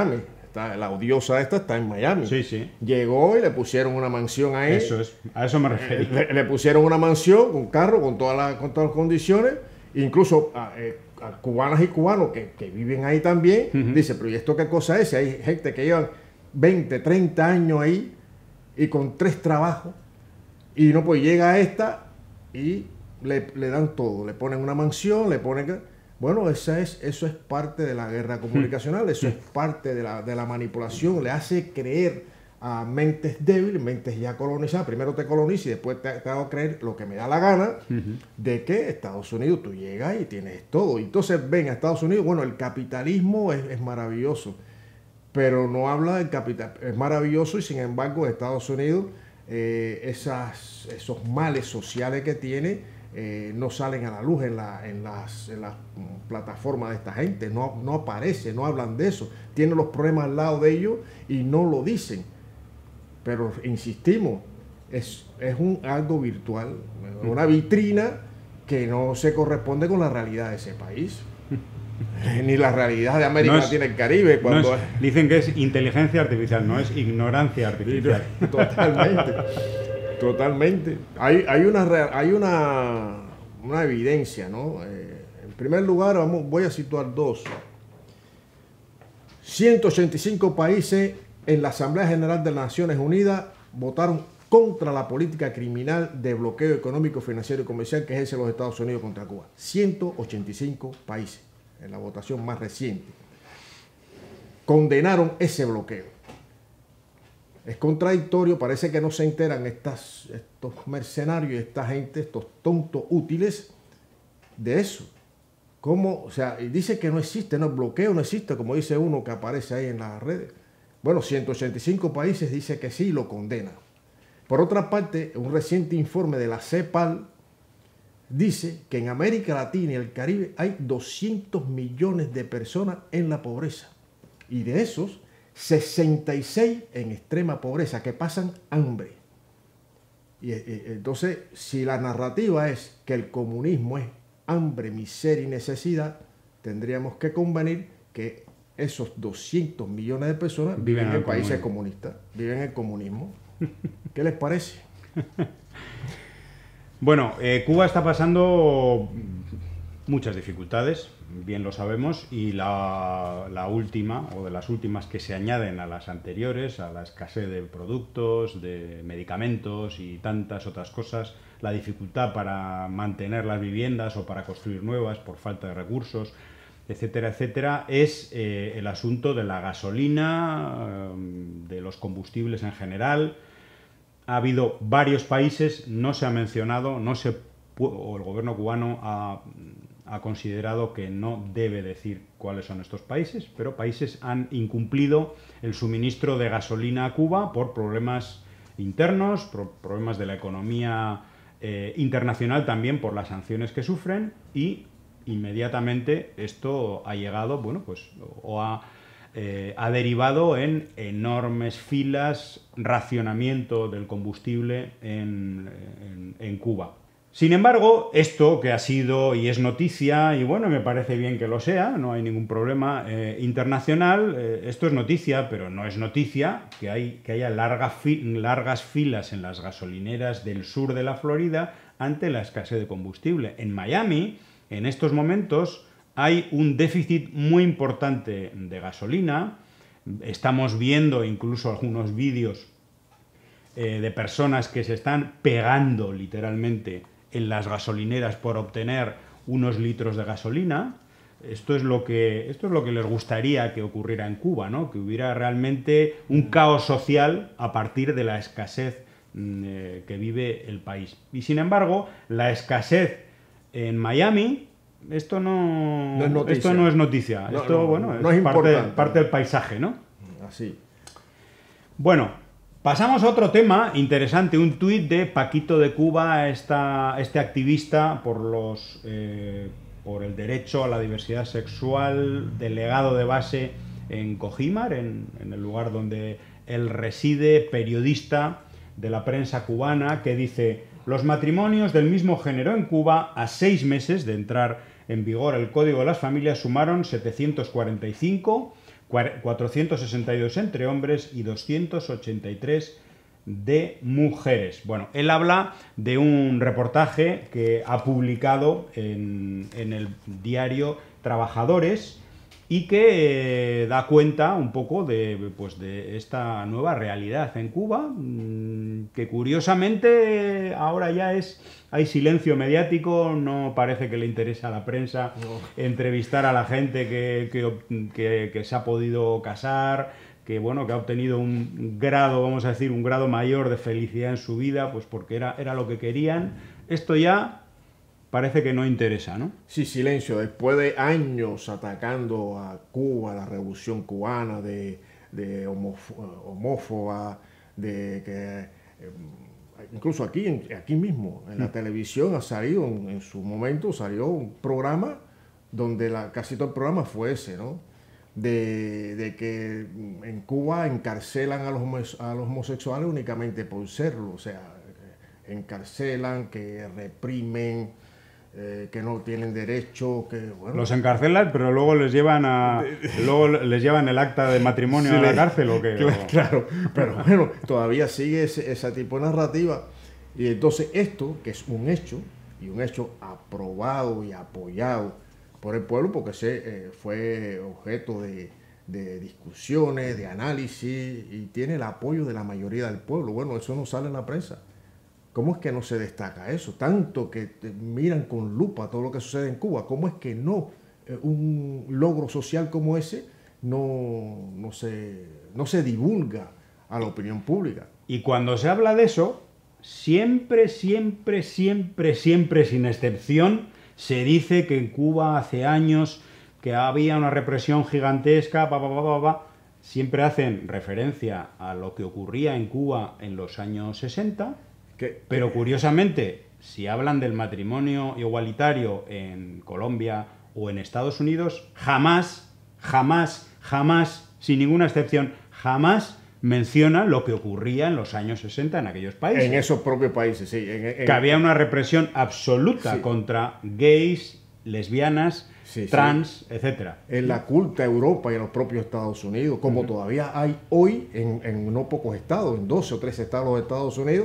Speaker 2: la odiosa esta está en Miami.
Speaker 1: Sí, sí.
Speaker 2: Llegó y le pusieron una mansión ahí.
Speaker 1: Eso es, a eso me refiero.
Speaker 2: Le pusieron una mansión, un carro con todas las condiciones, incluso a cubanas y cubanos que viven ahí también. Dice, pero ¿y esto qué cosa es? Si hay gente que llevan 20, 30 años ahí y con 3 trabajos y no, pues llega a esta y le dan todo, le ponen una mansión, le ponen... Bueno, eso es parte de la guerra comunicacional, eso es parte de la manipulación, le hace creer a mentes débiles, mentes ya colonizadas, primero te coloniza y después te hago creer lo que me da la gana, de que Estados Unidos tú llegas y tienes todo. Entonces ven a Estados Unidos, bueno, el capitalismo es maravilloso, pero no habla del capital, es maravilloso y sin embargo Estados Unidos, esos males sociales que tiene, no salen a la luz en las plataformas de esta gente, no aparece, no hablan de eso, tienen los problemas al lado de ellos y no lo dicen. Pero insistimos, es algo virtual, una vitrina que no se corresponde con la realidad de ese país. Ni la realidad de América Latina y el Caribe.
Speaker 1: Dicen que es inteligencia artificial, no es ignorancia artificial.
Speaker 2: Totalmente. Hay una evidencia, ¿no? En primer lugar, voy a situar 2. 185 países en la Asamblea General de las Naciones Unidas votaron contra la política criminal de bloqueo económico, financiero y comercial que ejerce los Estados Unidos contra Cuba. 185 países en la votación más reciente condenaron ese bloqueo. Es contradictorio, parece que no se enteran estos mercenarios, esta gente, estos tontos útiles de eso. ¿Cómo? O sea, y dice que no existe, no, el bloqueo no existe, como dice uno que aparece ahí en las redes. Bueno, 185 países dice que sí, lo condenan. Por otra parte, un reciente informe de la CEPAL dice que en América Latina y el Caribe hay 200 millones de personas en la pobreza. Y de esos, 66 en extrema pobreza, que pasan hambre. Y entonces, si la narrativa es que el comunismo es hambre, miseria y necesidad, tendríamos que convenir que esos 200 millones de personas viven en países comunistas, viven en el comunismo. ¿Qué les parece?
Speaker 1: Bueno, Cuba está pasando muchas dificultades, bien lo sabemos, y la última, o de las últimas que se añaden a las anteriores, a la escasez de productos, de medicamentos y tantas otras cosas, la dificultad para mantener las viviendas o para construir nuevas por falta de recursos, etcétera, etcétera, es el asunto de la gasolina, de los combustibles en general. Ha habido varios países, no se ha mencionado, o el gobierno cubano ha considerado que no debe decir cuáles son estos países, pero países han incumplido el suministro de gasolina a Cuba por problemas internos, por problemas de la economía internacional, también por las sanciones que sufren, y inmediatamente esto ha llegado, bueno, pues, ha derivado en enormes filas, racionamiento del combustible en Cuba. Sin embargo, esto que ha sido y es noticia, y bueno, me parece bien que lo sea, no hay ningún problema internacional, esto es noticia, pero no es noticia que haya largas filas en las gasolineras del sur de la Florida ante la escasez de combustible. En Miami, en estos momentos, hay un déficit muy importante de gasolina. Estamos viendo incluso algunos vídeos de personas que se están pegando literalmente en las gasolineras por obtener unos litros de gasolina. Esto es lo que les gustaría que ocurriera en Cuba, ¿no? Que hubiera realmente un caos social a partir de la escasez que vive el país. Y sin embargo, la escasez en Miami, esto no es noticia. Esto es parte del paisaje, ¿no?
Speaker 2: Así.
Speaker 1: Bueno, pasamos a otro tema interesante, un tuit de Paquito de Cuba, este activista por el derecho a la diversidad sexual, delegado de base en Cojímar, en el lugar donde él reside, periodista de la prensa cubana, que dice: los matrimonios del mismo género en Cuba, a 6 meses de entrar en vigor el Código de las Familias, sumaron 745, 462 entre hombres y 283 de mujeres. Bueno, él habla de un reportaje que ha publicado en el diario Trabajadores y que da cuenta un poco pues de esta nueva realidad en Cuba, que curiosamente ahora ya hay silencio mediático, no parece que le interesa a la prensa entrevistar a la gente que se ha podido casar, que bueno, que ha obtenido un grado, vamos a decir, un grado mayor de felicidad en su vida, pues porque era lo que querían. Esto ya parece que no interesa, ¿no?
Speaker 2: Sí, silencio. Después de años atacando a Cuba, la revolución cubana, de homófoba, de que incluso aquí mismo, en la televisión ha salido, en su momento salió un programa donde casi todo el programa fue ese, ¿no? De que en Cuba encarcelan a los homosexuales únicamente por serlo, o sea, encarcelan, que reprimen, que no tienen derecho, que bueno,
Speaker 1: los encarcelan, pero luego les llevan el acta de matrimonio a la cárcel, ¿o qué?
Speaker 2: Claro, pero bueno, todavía sigue ese tipo de narrativa. Y entonces esto, que es un hecho, y un hecho aprobado y apoyado por el pueblo, porque fue objeto de discusiones, de análisis, y tiene el apoyo de la mayoría del pueblo. Bueno, eso no sale en la prensa. ¿Cómo es que no se destaca eso? Tanto que miran con lupa todo lo que sucede en Cuba. ¿Cómo es que un logro social como ese no se divulga a la opinión pública?
Speaker 1: Y cuando se habla de eso, siempre, sin excepción, se dice que en Cuba hace años que había una represión gigantesca, siempre hacen referencia a lo que ocurría en Cuba en los años 60, pero curiosamente, si hablan del matrimonio igualitario en Colombia o en Estados Unidos, jamás, sin ninguna excepción, jamás mencionan lo que ocurría en los años 60 en aquellos países.
Speaker 2: En esos propios países, sí.
Speaker 1: Que había una represión absoluta contra gays, lesbianas, trans, etcétera.
Speaker 2: En la culta Europa y en los propios Estados Unidos, como todavía hay hoy en no pocos estados, en 12 o 13 estados de Estados Unidos,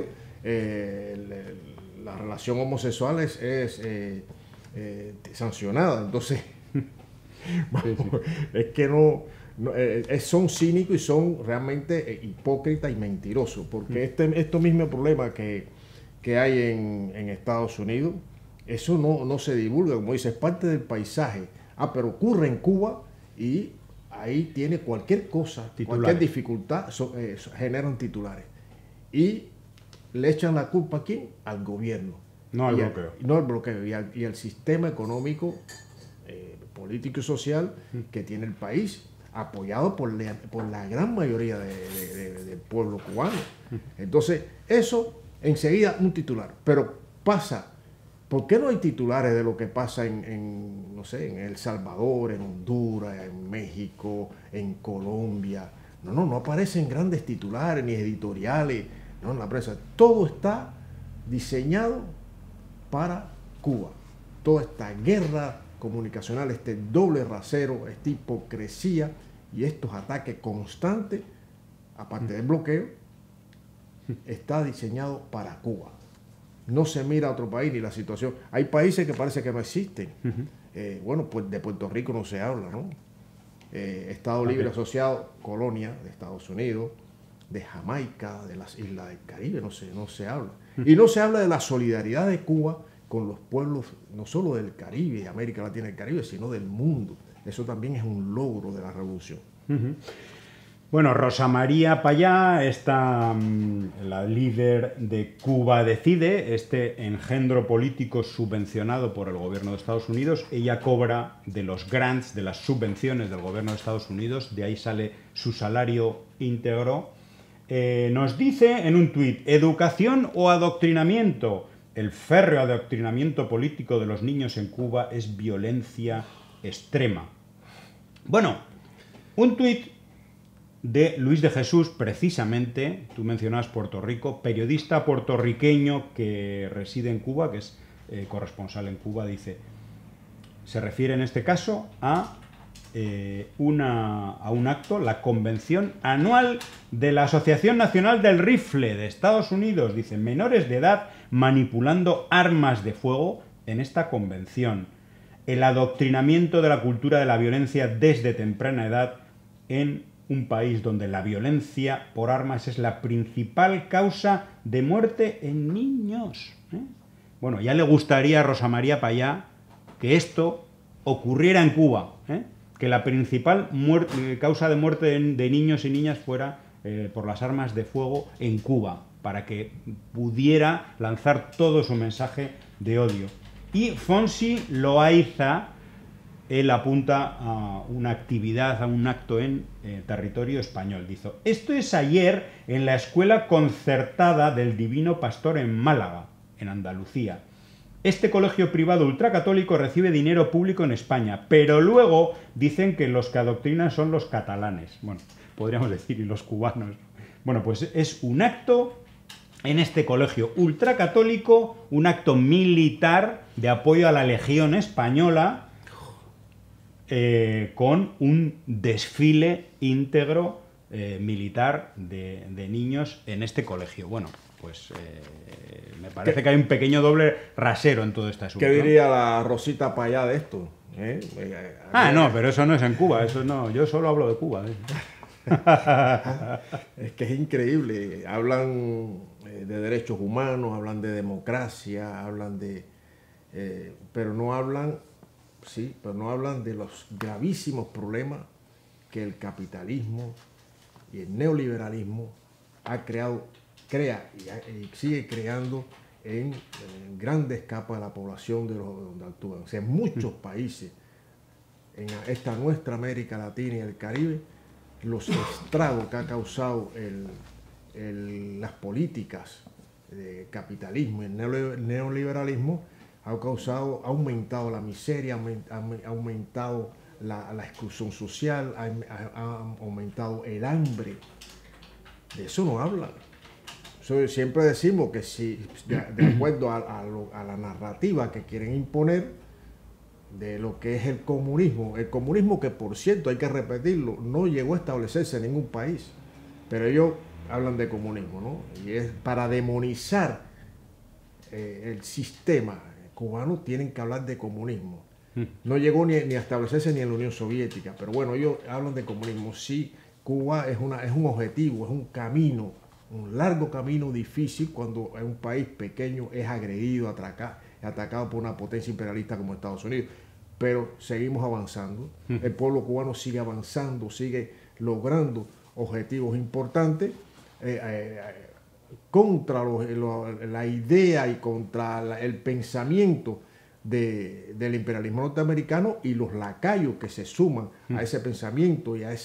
Speaker 2: la relación homosexual es sancionada. Entonces, es que son cínicos y son realmente hipócritas y mentirosos, porque estos mismos problemas que hay en Estados Unidos, eso no se divulga, como dice, es parte del paisaje. Pero ocurre en Cuba y ahí tiene cualquier cosa, cualquier dificultad, generan titulares. Y le echan la culpa ¿a quién? Al gobierno.
Speaker 1: No al bloqueo.
Speaker 2: No al bloqueo. Y al sistema económico, político y social que tiene el país, apoyado por la gran mayoría del pueblo cubano. Entonces, eso enseguida un titular. Pero pasa. ¿Por qué no hay titulares de lo que pasa no sé, en El Salvador, en Honduras, en México, en Colombia? No aparecen grandes titulares ni editoriales, no, en la prensa. Todo está diseñado para Cuba. Toda esta guerra comunicacional, este doble rasero, esta hipocresía y estos ataques constantes, aparte del bloqueo, está diseñado para Cuba. No se mira a otro país ni la situación. Hay países que parece que no existen. Bueno, pues de Puerto Rico no se habla, ¿no? Estado Libre Asociado, colonia de Estados Unidos, de Jamaica, de las Islas del Caribe, no se habla. Y no se habla de la solidaridad de Cuba con los pueblos, no solo del Caribe, de América Latina y del Caribe, sino del mundo. Eso también es un logro de la revolución.
Speaker 1: Bueno, Rosa María Payá, la líder de Cuba Decide, este engendro político subvencionado por el gobierno de Estados Unidos. Ella cobra de los grants, de las subvenciones del gobierno de Estados Unidos, de ahí sale su salario íntegro. Nos dice en un tuit: educación o adoctrinamiento. El férreo adoctrinamiento político de los niños en Cuba es violencia extrema. Bueno, un tuit de Luis de Jesús, precisamente, tú mencionabas Puerto Rico, periodista puertorriqueño que reside en Cuba, que es corresponsal en Cuba, dice, se refiere en este caso a a un acto, la convención anual de la Asociación Nacional del Rifle de Estados Unidos. Dice, menores de edad manipulando armas de fuego en esta convención. El adoctrinamiento de la cultura de la violencia desde temprana edad en un país donde la violencia por armas es la principal causa de muerte en niños. Bueno, ya le gustaría a Rosa María Payá que esto ocurriera en Cuba, que la principal causa de muerte de niños y niñas fuera por las armas de fuego en Cuba, para que pudiera lanzar todo su mensaje de odio. Y Fonsi Loaiza, él apunta a una actividad, a un acto en territorio español. Dice, esto es ayer en la Escuela Concertada del Divino Pastor en Málaga, en Andalucía. Este colegio privado ultracatólico recibe dinero público en España, pero luego dicen que los que adoctrinan son los catalanes. Bueno, podríamos decir, y los cubanos. Bueno, pues es un acto en este colegio ultracatólico, un acto militar de apoyo a la Legión Española, con un desfile íntegro militar de niños en este colegio. Bueno, pues me parece que hay un pequeño doble rasero en todo este asunto.
Speaker 2: ¿Qué diría la Rosita Payá de esto?
Speaker 1: No, pero eso no es en Cuba, eso no, yo solo hablo de Cuba.
Speaker 2: Es que es increíble. Hablan de derechos humanos, hablan de democracia, hablan de... pero no hablan de los gravísimos problemas que el capitalismo y el neoliberalismo crea y sigue creando en grandes capas de la población de donde actúan. O sea, en muchos países, en esta nuestra América Latina y el Caribe, los estragos que ha causado las políticas de capitalismo y el neoliberalismo ha aumentado la miseria, ha aumentado la exclusión social, ha aumentado el hambre. De eso no hablan. Siempre decimos que si, de acuerdo a la narrativa que quieren imponer de lo que es el comunismo que por cierto hay que repetirlo, no llegó a establecerse en ningún país, pero ellos hablan de comunismo, ¿no? Y es para demonizar el sistema cubano, tienen que hablar de comunismo. No llegó ni a establecerse ni en la Unión Soviética, pero bueno, ellos hablan de comunismo. Sí, Cuba es un objetivo, es un camino, un largo camino difícil cuando un país pequeño es agredido, atacado por una potencia imperialista como Estados Unidos. Pero seguimos avanzando. El pueblo cubano sigue avanzando, sigue logrando objetivos importantes contra la idea y contra el pensamiento del imperialismo norteamericano y los lacayos que se suman a ese pensamiento y a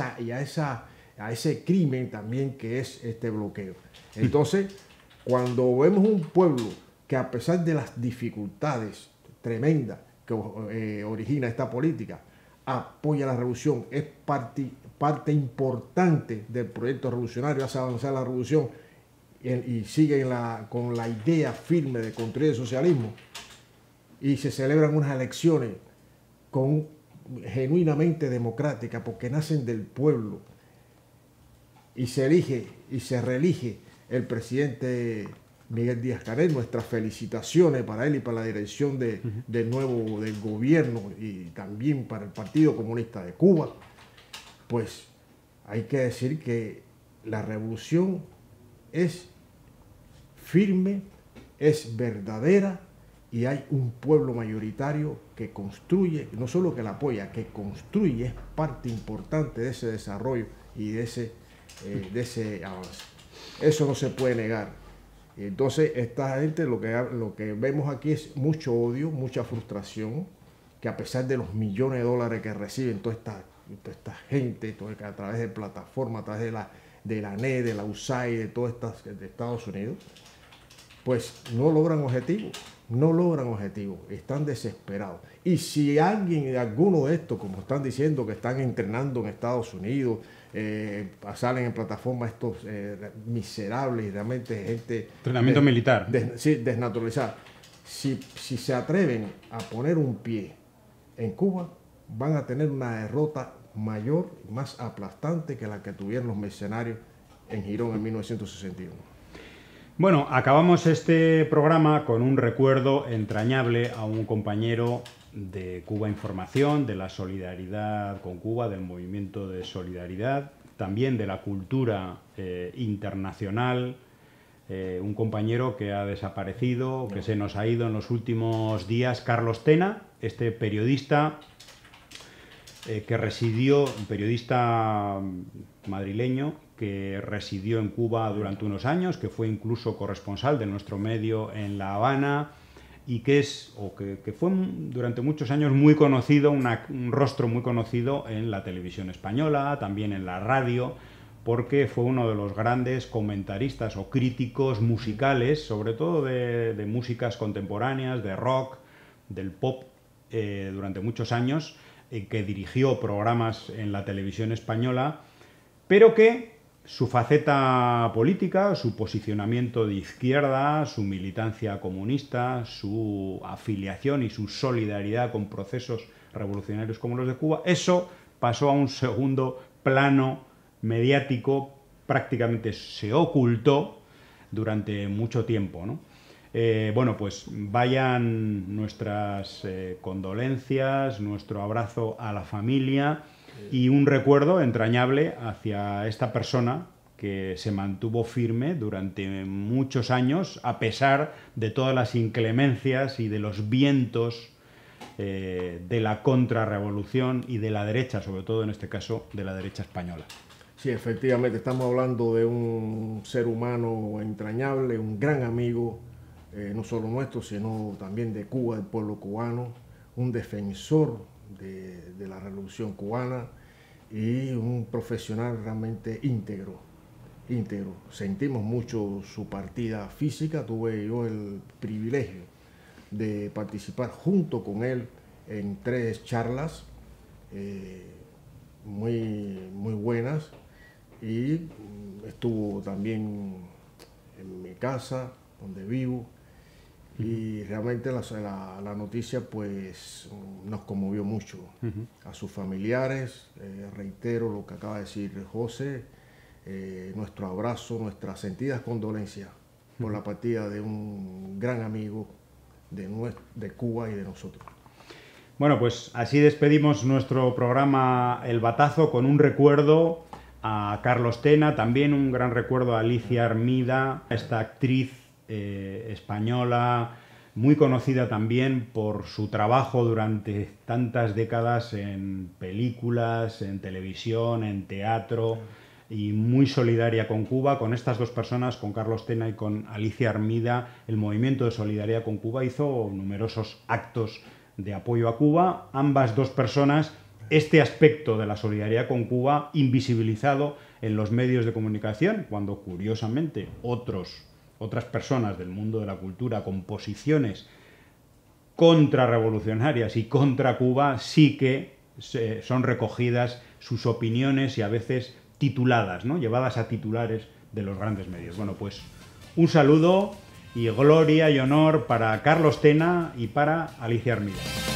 Speaker 2: ese crimen también que es este bloqueo. Entonces, cuando vemos un pueblo que a pesar de las dificultades tremendas que origina esta política, apoya la revolución, es parte importante del proyecto revolucionario, hace avanzar la revolución y sigue con la idea firme de construir el socialismo, y se celebran unas elecciones genuinamente democráticas porque nacen del pueblo, y se elige y se reelige el presidente Miguel Díaz-Canel. Nuestras felicitaciones para él y para la dirección del gobierno y también para el Partido Comunista de Cuba. Pues hay que decir que la revolución es firme, es verdadera, y hay un pueblo mayoritario que construye, no solo que la apoya, que construye, es parte importante de ese desarrollo y de ese avance. Eso no se puede negar. Entonces, esta gente, lo que vemos aquí es mucho odio, mucha frustración, que a pesar de los millones de dólares que reciben toda esta gente, a través de plataformas, a través de la NED, de la USAID, de todas estas de Estados Unidos, pues no logran objetivos, están desesperados. Y si alguno de estos, como están diciendo, que están entrenando en Estados Unidos, salen en plataforma estos miserables y realmente gente...
Speaker 1: Entrenamiento militar.
Speaker 2: Desnaturalizada. Si se atreven a poner un pie en Cuba, van a tener una derrota mayor, más aplastante que la que tuvieron los mercenarios en Girón en 1961.
Speaker 1: Bueno, acabamos este programa con un recuerdo entrañable a un compañero de Cuba Información, de la solidaridad con Cuba, del movimiento de solidaridad, también de la cultura internacional, un compañero que ha desaparecido, que se nos ha ido en los últimos días, Carlos Tena, este periodista que residió, un periodista madrileño, que residió en Cuba durante unos años, que fue incluso corresponsal de nuestro medio en La Habana y que fue durante muchos años muy conocido, un rostro muy conocido en la televisión española, también en la radio, porque fue uno de los grandes comentaristas o críticos musicales, sobre todo de músicas contemporáneas, de rock, del pop, durante muchos años, que dirigió programas en la televisión española, pero que su faceta política, su posicionamiento de izquierda, su militancia comunista, su afiliación y su solidaridad con procesos revolucionarios como los de Cuba, eso pasó a un segundo plano mediático, prácticamente se ocultó durante mucho tiempo, ¿no? Bueno, pues vayan nuestras condolencias, nuestro abrazo a la familia y un recuerdo entrañable hacia esta persona que se mantuvo firme durante muchos años a pesar de todas las inclemencias y de los vientos de la contrarrevolución y de la derecha, sobre todo en este caso de la derecha española.
Speaker 2: Sí, efectivamente, estamos hablando de un ser humano entrañable, un gran amigo, no solo nuestro, sino también de Cuba, del pueblo cubano, un defensor de la revolución cubana y un profesional realmente íntegro. Sentimos mucho su partida física, tuve yo el privilegio de participar junto con él en 3 charlas muy buenas, y estuvo también en mi casa, donde vivo, y realmente la noticia pues nos conmovió mucho. A sus familiares, reitero lo que acaba de decir José, nuestro abrazo, nuestras sentidas condolencias por la partida de un gran amigo de Cuba y de nosotros.
Speaker 1: Bueno, pues así despedimos nuestro programa El Batazo con un recuerdo a Carlos Tena, también un gran recuerdo a Alicia Armida, esta actriz española, muy conocida también por su trabajo durante tantas décadas en películas, en televisión, en teatro, y muy solidaria con Cuba. Con estas dos personas, con Carlos Tena y con Alicia Armida, el movimiento de solidaridad con Cuba hizo numerosos actos de apoyo a Cuba. Ambas dos personas, este aspecto de la solidaridad con Cuba invisibilizado en los medios de comunicación, cuando curiosamente otras personas del mundo de la cultura con posiciones contrarrevolucionarias y contra Cuba sí que son recogidas sus opiniones y a veces tituladas, ¿no? Llevadas a titulares de los grandes medios. Bueno, pues un saludo y gloria y honor para Carlos Tena y para Alicia Armida.